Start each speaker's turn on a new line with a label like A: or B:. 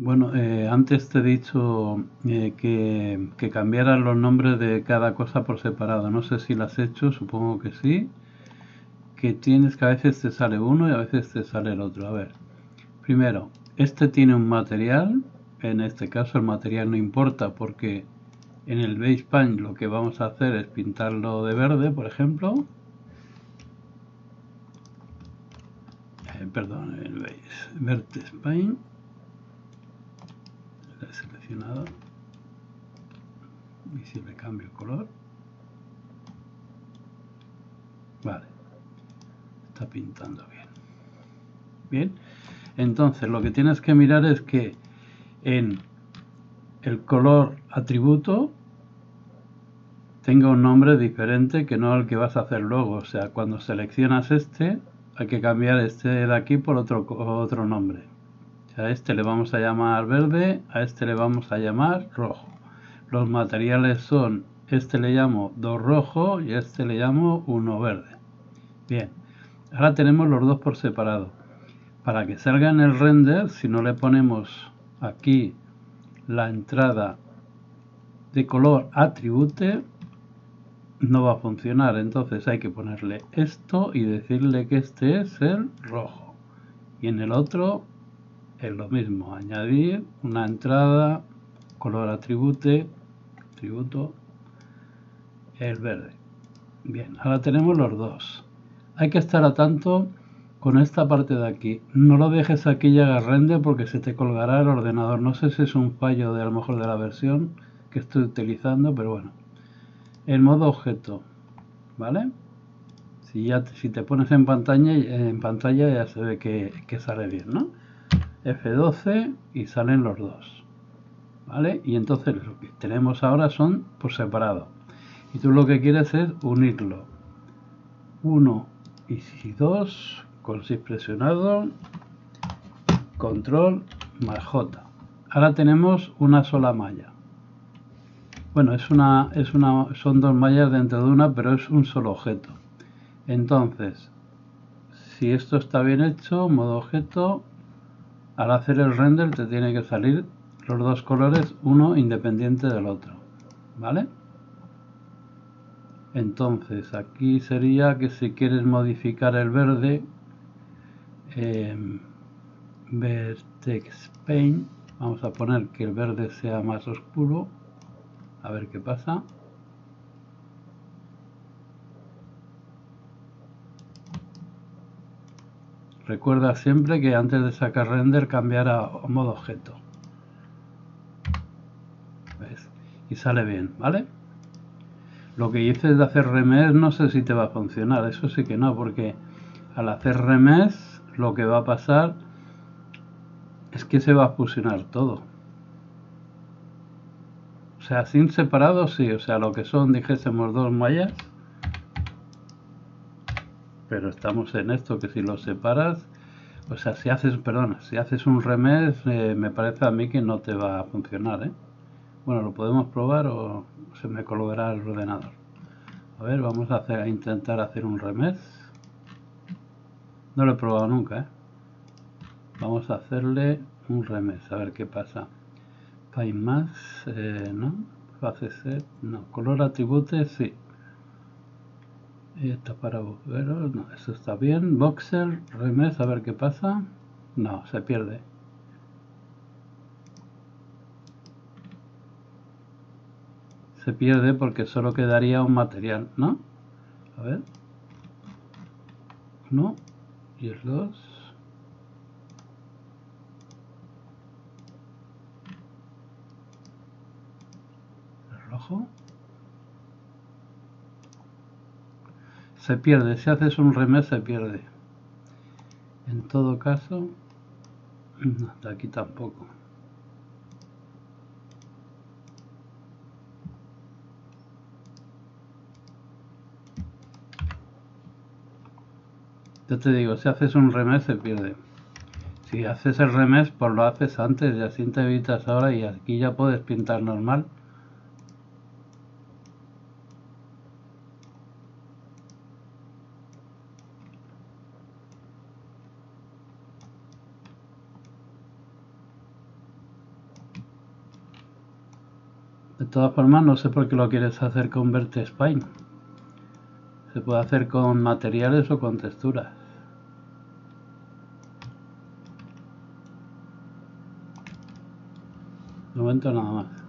A: Bueno, antes te he dicho que cambiaras los nombres de cada cosa por separado. No sé si lo has hecho, supongo que sí. Que tienes que a veces te sale uno y a veces te sale el otro. A ver, primero, este tiene un material. En este caso el material no importa porque en el base paint lo que vamos a hacer es pintarlo de verde, por ejemplo. Perdón, el base vertex paint. Lo he seleccionado. Y si le cambio el color. Vale, está pintando bien. Bien, entonces lo que tienes que mirar es que en el color atributo tenga un nombre diferente que no el que vas a hacer luego. O sea, cuando seleccionas este, hay que cambiar este de aquí por otro nombre. O sea, a este le vamos a llamar verde, a este le vamos a llamar rojo. Los materiales son, este le llamo 2 rojo y a este le llamo 1 verde. Bien, ahora tenemos los dos por separado. Para que salga en el render, si no le ponemos aquí la entrada de color attribute, no va a funcionar. Entonces hay que ponerle esto y decirle que este es el rojo. Y en el otro es lo mismo, añadir una entrada, color atributo, el verde. Bien, ahora tenemos los dos. Hay que estar atento con esta parte de aquí. No lo dejes aquí y hagas render porque se te colgará el ordenador. No sé si es un fallo de a lo mejor de la versión que estoy utilizando, pero bueno. El modo objeto, ¿vale? Si te pones en pantalla ya se ve que sale bien, ¿no? F12 y salen los dos, ¿vale? Y entonces lo que tenemos ahora son por separado. Y tú lo que quieres es unirlo. 1 y 2 con shift presionado, control más J. Ahora tenemos una sola malla. Bueno, son dos mallas dentro de una, pero es un solo objeto. Entonces, si esto está bien hecho, modo objeto, al hacer el render te tiene que salir los dos colores, uno independiente del otro, ¿vale? Entonces, aquí sería que si quieres modificar el verde, Vertex Paint, vamos a poner que el verde sea más oscuro, a ver qué pasa. Recuerda siempre que antes de sacar render cambiar a modo objeto. ¿Ves? Y sale bien, ¿vale? Lo que dices de hacer remes no sé si te va a funcionar, eso sí que no, porque al hacer remes lo que va a pasar es que se va a fusionar todo. O sea, sin separado sí, o sea, lo que son, dijésemos, dos mallas, pero estamos en esto que si lo separas, o sea, si haces un remes, me parece a mí que no te va a funcionar, ¿eh? Bueno, lo podemos probar o se me colgará el ordenador. A ver, vamos a intentar hacer un remes. No lo he probado nunca, ¿eh? Vamos a hacerle un remes, a ver qué pasa. Paint Mask, no. Face set, no. Color atribute, sí. Esto para agujeros, no. Eso está bien. Voxel, remes, a ver qué pasa. No, se pierde. Se pierde porque solo quedaría un material, ¿no? A ver. Uno y el dos. El rojo. Se pierde, si haces un remes se pierde. En todo caso, no, de aquí tampoco. Yo te digo, si haces un remes se pierde. Si haces el remes, pues lo haces antes y así te evitas ahora y aquí ya puedes pintar normal. De todas formas, no sé por qué lo quieres hacer con Vertexpaint. Se puede hacer con materiales o con texturas. De momento nada más.